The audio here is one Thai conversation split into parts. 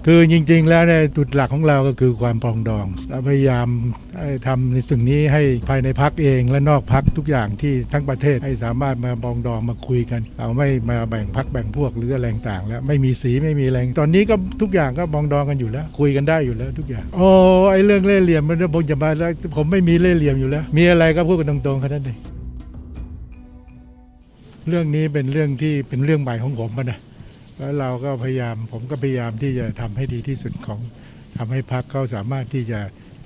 คือจริงๆแล้วเนี่ยจุดหลักของเราก็คือความปรองดองเราพยายามทำในสิ่งนี้ให้ภายในพรรคเองและนอกพรรคทุกอย่างที่ทั้งประเทศให้สามารถมาปรองดองมาคุยกันเราไม่มาแบ่งพรรคแบ่งพวกหรืออะไรต่างแล้วไม่มีสีไม่มีแรงตอนนี้ก็ทุกอย่างก็ปรองดองกันอยู่แล้วคุยกันได้อยู่แล้วทุกอย่างโอ้ไอ้เรื่องเล่ห์เหลี่ยมมันผมจะมาแล้วผมไม่มีเล่ห์เหลี่ยมอยู่แล้วมีอะไรก็พูดกันตรงๆแค่นั้นเองเรื่องนี้เป็นเรื่องที่เป็นเรื่องใหม่ของผมนะแล้วเราก็ผมก็พยายามที่จะทำให้ดีที่สุดของทำให้พรรคเขาสามารถที่จะ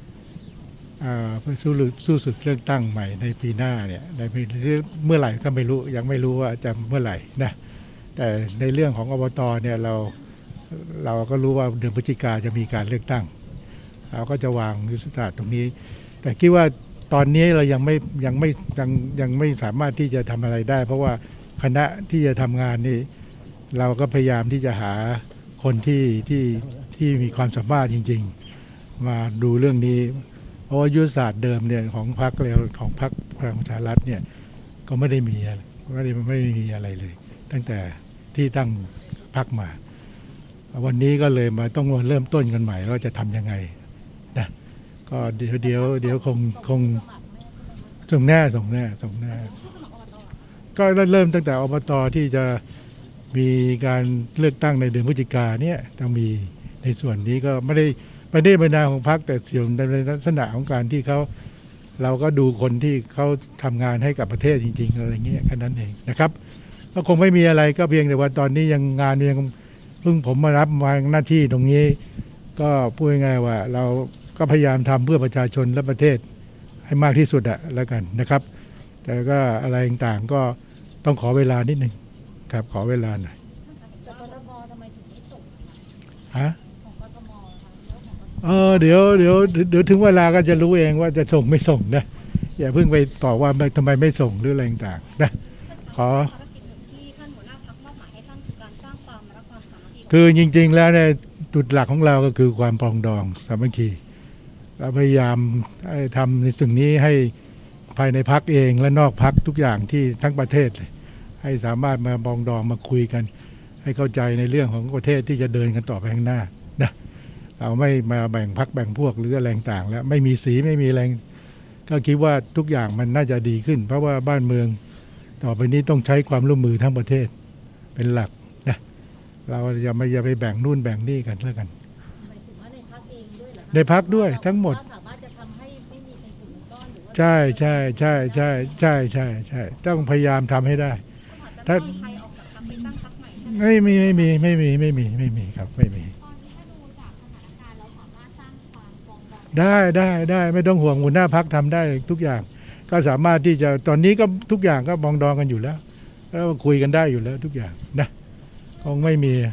สู้ศึกเลือกตั้งใหม่ในปีหน้าเนี่ยในเมื่อไหร่ก็ไม่รู้ยังไม่รู้ว่าจะเมื่อไหร่นะแต่ในเรื่องของอบต.เนี่ยเราก็รู้ว่าเดือนพฤศจิกาจะมีการเลือกตั้งเราก็จะวางยุทธศาสตร์ตรงนี้แต่คิดว่าตอนนี้เรายังไม่สามารถที่จะทำอะไรได้เพราะว่าคณะที่จะทำงานนี่เราก็พยายามที่จะหาคนที่มีความสามารถจริงๆมาดูเรื่องนี้เพราะว่ายุทธศาสตร์เดิมเนี่ยของพรรคของพรรคพลังประชารัฐเนี่ยก็ไม่ได้มีอะไรเลยตั้งแต่ที่ตั้งพรรคมาวันนี้ก็เลยมาต้องเริ่มต้นกันใหม่ว่าจะทำยังไงนะก็เดี๋ยวคงส่งแน่ก็เริ่มตั้งแต่อบต.ที่จะมีการเลือกตั้งในเดือนพฤศจิกาเนี่ยต้องมีในส่วนนี้ก็ไม่ได้บรรดาของพรรคแต่ส่วนในลักษณะของการที่เราก็ดูคนที่เขาทำงานให้กับประเทศจริงๆอะไรเงี้ยแค่นั้นเองนะครับก็คงไม่มีอะไรก็เพียงแต่ว่าตอนนี้ยังงานยังเพิ่งผมมารับมาหน้าที่ตรงนี้ก็พูดง่ายๆว่าเราก็พยายามทำเพื่อประชาชนและประเทศให้มากที่สุดแล้วกันนะครับแต่ก็อะไรต่างๆก็ต้องขอเวลานิดนึงครับขอเวลาหน่อยกทมทำไมถึงไม่ส่งฮะของกทมเดี๋ยวถึงเวลาก็จะรู้เองว่าจะส่งไม่ส่งนะอย่าเพิ่งไปตอบว่าทำไมไม่ส่งหรืออะไรต่างๆนะขอที่ท่านหัวหน้าพรรคมอบหมายให้ท่านคือการสร้างความรักความสามัคคีคือจริงๆแล้วเนี่ยจุดหลักของเราก็คือความปรองดองสามัคคีเราพยายามทำในสิ่งนี้ให้ภายในพรรคเองและนอกพรรคทุกอย่างที่ทั้งประเทศเลยให้สามารถมาปรองดองมาคุยกันให้เข้าใจในเรื่องของประเทศที่จะเดินกันต่อไปข้างหน้านะเราไม่มาแบ่งพรรคแบ่งพวกหรืออะไรต่างแล้วไม่มีสีไม่มีแรงก็คิดว่าทุกอย่างมันน่าจะดีขึ้นเพราะว่าบ้านเมืองต่อไปนี้ต้องใช้ความร่วมมือทั้งประเทศเป็นหลักนะเราอย่าไปแบ่งนู่นแบ่งนี่กันแล้วกันในพรรคด้วยทั้งหมดใช่ต้องพยายามทำให้ได้ถ้าไม่มีครับไม่มีได้ไม่ต้องห่วงหัวหน้าพรรคทำได้ทุกอย่างก็สามารถที่จะตอนนี้ก็ทุกอย่างก็ปรองดองกันอยู่แล้วคุยกันได้อยู่แล้วทุกอย่างนะคงไม่มี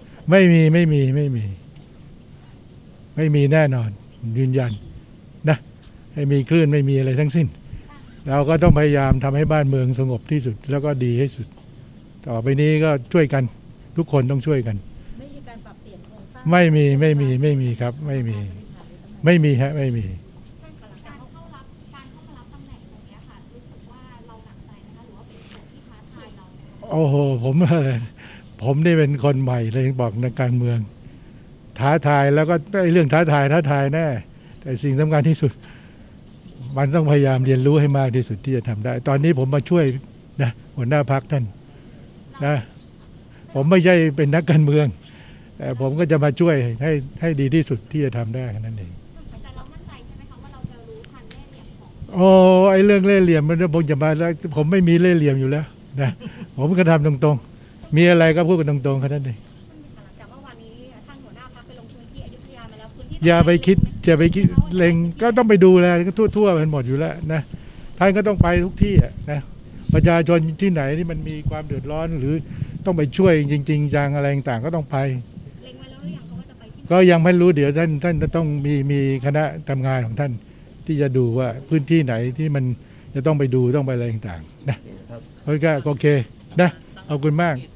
แน่นอนยืนยันนะไม่มีคลื่นไม่มีอะไรทั้งสิ้นเราก็ต้องพยายามทำให้บ้านเมืองสงบที่สุดแล้วก็ดีที่สุดต่อไปนี้ก็ช่วยกันทุกคนต้องช่วยกันไม่มีการปรับเปลี่ยนโครงสร้างไม่มีครับไม่มีฮะไม่มีการเข้ามารับตำแหน่งตรงนี้ค่ะรู้สึกว่าเราหนักใจนะคะหรือว่าเป็นสิ่งที่ท้าทายเราโอ้โหผมนี่เป็นคนใหม่เลยบอกในการเมืองท้าทายแล้วก็เรื่องท้าทายแน่แต่สิ่งสำคัญที่สุดมันต้องพยายามเรียนรู้ให้มากที่สุดที่จะทำได้ตอนนี้ผมมาช่วยนะหัวหน้าพรรคท่านนะผมไม่ใช่เป็นนักการเมืองแต่ผมก็จะมาช่วยให้ดีที่สุดที่จะทำได้นั่นเองแต่เรามั่นใจใช่ไหมคะว่าเราจะรู้ทันเล่ห์เหลี่ยมของไอ้เรื่องเล่ห์เหลี่ยมมันผมจะมาแล้วผมไม่มีเล่ห์เหลี่ยมอยู่แล้วนะผมก็ทำตรงๆมีอะไรก็พูดกันตรงๆแค่นั้นเองจากเมื่อวานนี้ท่านหัวหน้าพรรคไปลงพื้นที่อยุธยามาแล้วพื้นที่อย่าไปคิดเล็งก็ต้องไปดูแลก็ทั่วกันหมดอยู่แล้วนะท่านก็ต้องไปทุกที่นะประชาชนที่ไหนที่มันมีความเดือดร้อนหรือต้องไปช่วยจริงๆจังอะไรต่างก็ต้องไปเล็งไว้แล้วหรือยังว่าจะไปที่ก็ยังไม่รู้เดี๋ยวท่านจะต้องมีคณะทำงานของท่านที่จะดูว่าพื้นที่ไหนที่มันจะต้องไปดูต้องไปอะไรต่างๆนะโอเคนะขอบคุณมาก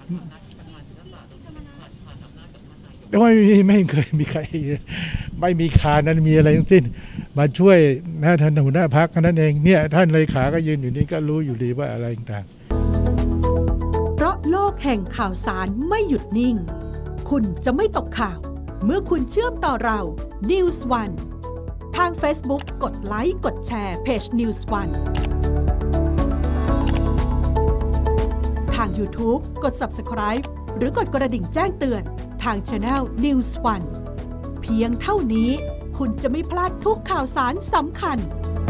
ไม่เคยมีใครไม่มีคานั้นมีอะไรทั้งสิ้นมาช่วยนะท่านหัวหน้าพรรคนั่นเองเนี่ยท่านเลขาก็ยืนอยู่นี่ก็รู้อยู่ดีว่าอะไรต่างเพราะโลกแห่งข่าวสารไม่หยุดนิ่งคุณจะไม่ตกข่าวเมื่อคุณเชื่อมต่อเรา News One ทาง Facebook กดไลค์กดแชร์เพจ News One ทาง YouTube กด Subscribe หรือกดกระดิ่งแจ้งเตือนทาง Channel News One เพียงเท่านี้คุณจะไม่พลาดทุกข่าวสารสำคัญ